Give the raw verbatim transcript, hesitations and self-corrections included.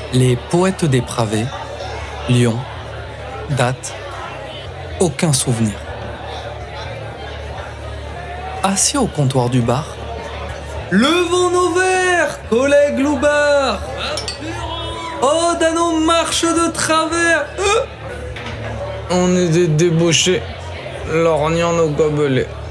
Les poètes dépravés, Lyon, date, aucun souvenir. Assis au comptoir du bar, levons nos verres, collègues loupards. Oh, dans nos marches de travers. Euh On est des débauchés, lorgnant nos gobelets.